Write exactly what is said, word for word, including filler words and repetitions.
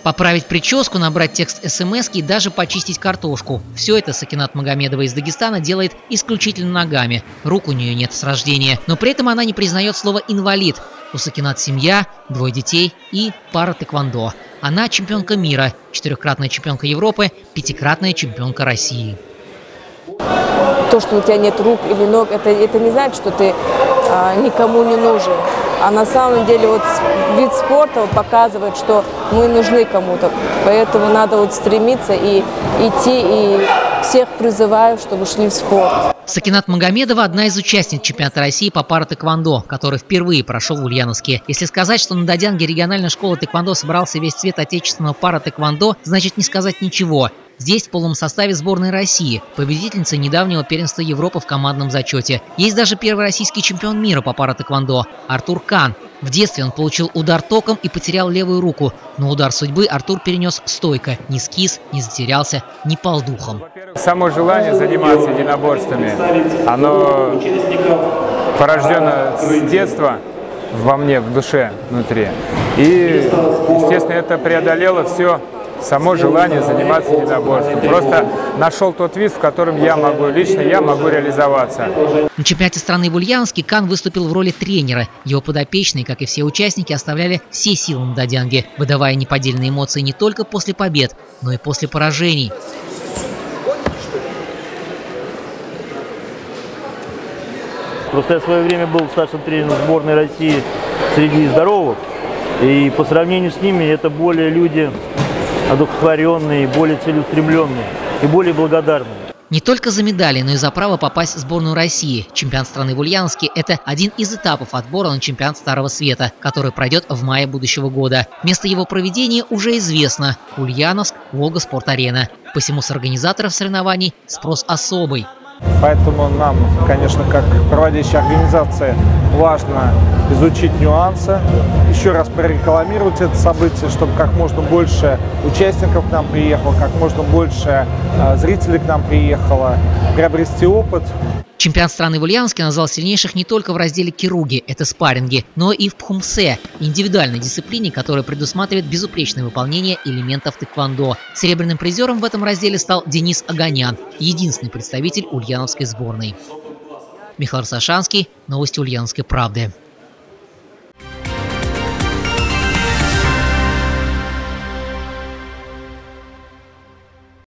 Поправить прическу, набрать текст смс-ки и даже почистить картошку. Все это Сакинат Магомедова из Дагестана делает исключительно ногами. Рук у нее нет с рождения. Но при этом она не признает слово «инвалид». У Сакинат семья, двое детей и пара тэквондо. Она чемпионка мира, четырехкратная чемпионка Европы, пятикратная чемпионка России. То, что у тебя нет рук или ног, это, это не значит, что ты а, никому не нужен. А на самом деле вот вид спорта показывает, что мы нужны кому-то. Поэтому надо вот стремиться и идти, и всех призываю, чтобы шли в спорт. Сакинат Магомедова – одна из участниц чемпионата России по пара-тэквондо, который впервые прошел в Ульяновске. Если сказать, что на Дадянге региональная школа тэквондо собрался весь цвет отечественного пара-тэквондо, значит не сказать ничего. Здесь в полном составе сборной России, победительница недавнего первенства Европы в командном зачете. Есть даже первый российский чемпион мира по пара-тэквондо – Артур Кан. В детстве он получил удар током и потерял левую руку. Но удар судьбы Артур перенес стойко, не скис, не затерялся, не пал духом. Само желание заниматься единоборствами, оно порождено с детства во мне, в душе, внутри. И, естественно, это преодолело все. Само желание заниматься единоборством. Просто нашел тот вид, в котором я могу, лично я могу реализоваться. На чемпионате страны в Ульяновске Кан выступил в роли тренера. Его подопечные, как и все участники, оставляли все силы на Дадянге, выдавая неподдельные эмоции не только после побед, но и после поражений. Просто я в свое время был старшим тренером сборной России среди здоровых. И по сравнению с ними это более люди одухотворенные, более целеустремленные и более благодарные. Не только за медали, но и за право попасть в сборную России. Чемпионат страны в Ульяновске – это один из этапов отбора на чемпионат Старого Света, который пройдет в мае будущего года. Место его проведения уже известно – Ульяновск, Волга Спорт-Арена. Посему с организаторов соревнований спрос особый. Поэтому нам, конечно, как проводящей организации, важно изучить нюансы, еще раз прорекламировать это событие, чтобы как можно больше участников к нам приехало, как можно больше зрителей к нам приехало, приобрести опыт. Чемпионат страны в Ульяновске назвал сильнейших не только в разделе кируги, это спарринги, но и в пхумсе, индивидуальной дисциплине, которая предусматривает безупречное выполнение элементов тэквондо. Серебряным призером в этом разделе стал Денис Аганян, единственный представитель ульяновской сборной. Михаил Сашанский, новости Ульяновской правды.